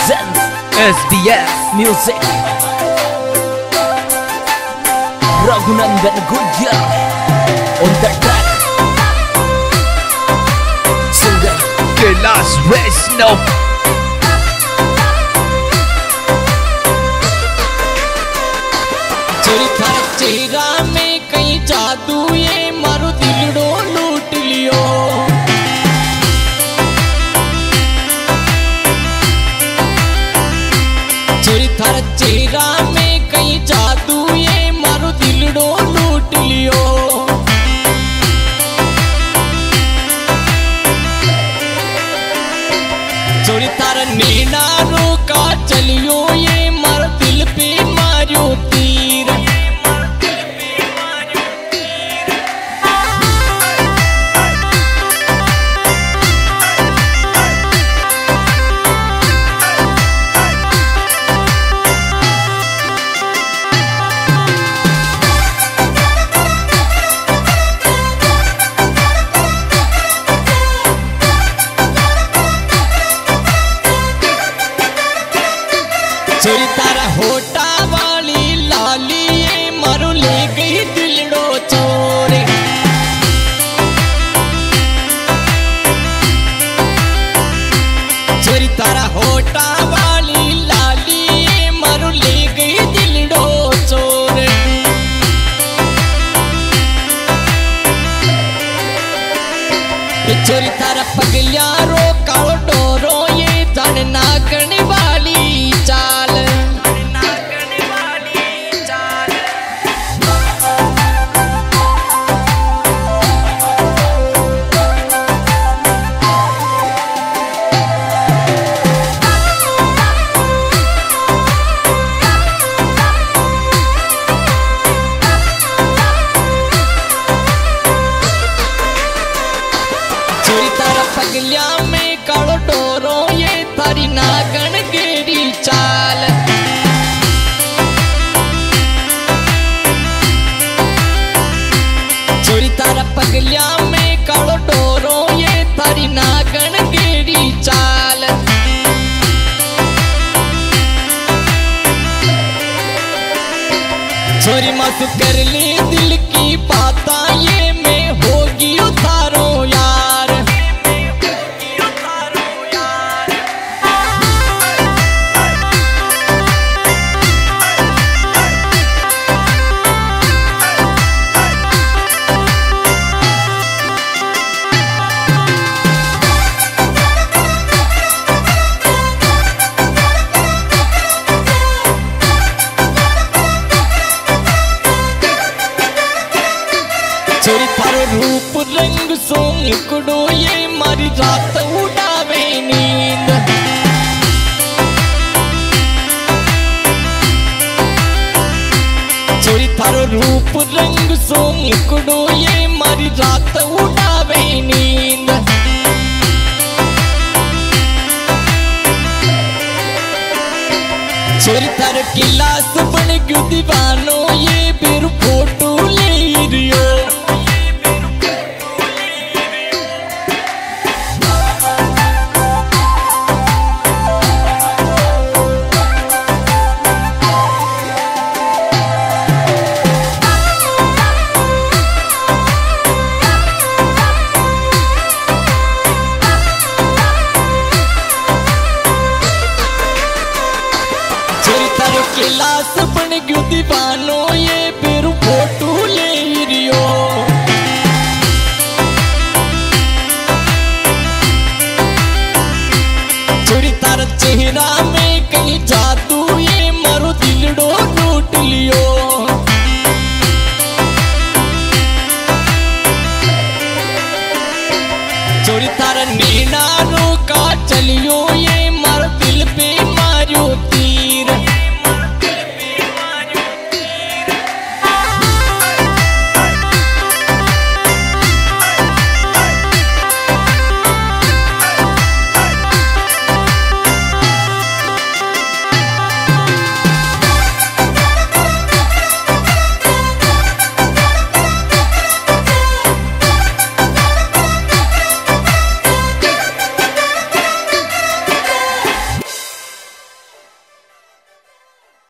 presents SBS Music. Raghunandan Gujjar on the track. Singer Kailash Vaishnav. चोरी थारा चेहरा में कहीं जादू ये मारो दिलड़ो लूट लियो। चोरी थारा चेहरा में कहीं जादू ये मारो दिलड़ो लूट लियो। चोरी थारा नैना रोका चलियो ये मारो दिल पे मारियो तीर। चोरी तारा होटा वाली लाली ये मारो ले गई दिलड़ो चोरी। चोरी तारा होटा वाली लाली ये मारो ले गई दिलड़ो चोरी। चोरी तारा पगलिया रो कालो डोरो ये जान ना करने वाली चाल। चोरी तारा पगलिया में कालो डोरो ये थारी नागन गेरी चाल। चोरी तारा पगलिया में कालो डोरो ये थारी नागन गेरी चाल। चोरी मासू कर ले दिल की बाता ये मैं होगी उतारो यार। चोरी थारो रूप रंग सो मुकड़ो ये मारी रात उड़ावे नींद। चोरी थारो रूप रंग सो मुकड़ो ये मारी रात उड़ावे नींद। चोरी थारो किलास बन गयो दीवानो ये फिर फोटो ले रियो। किलास बन गयो दीवानो ये फिर फोटो ले रियो। चोरी तारा चेहरा में कहीं जादू ये मारो दिलड़ो लूट लियो। चोरी तारा नैना रोका चलियो ये